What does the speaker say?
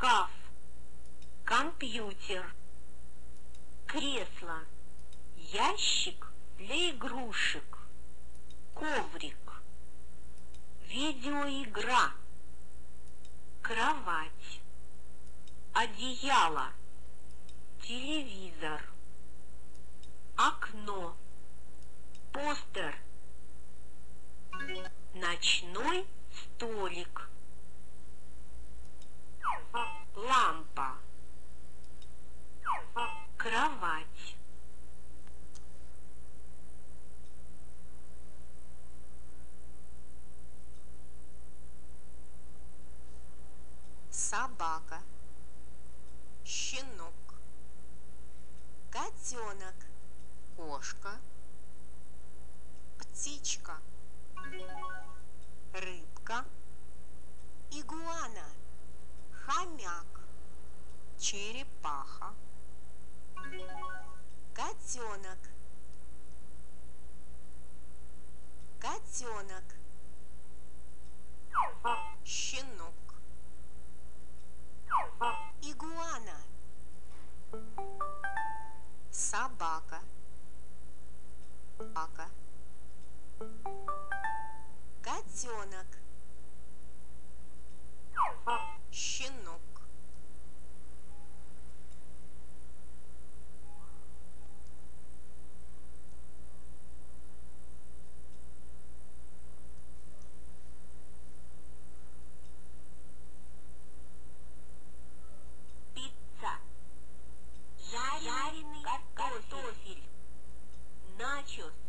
шкаф, компьютер, кресло, ящик для игрушек, коврик, видеоигра, кровать, одеяло, телевизор, окно, постер, ночной столик, лампа, кровать. Собака, щенок, котенок, кошка, птичка, рыбка, игуана, хомяк, черепаха, котенок, котенок, щенок, игуана, собака, собака, котенок, щенок. Пицца, жареный картофель, начос,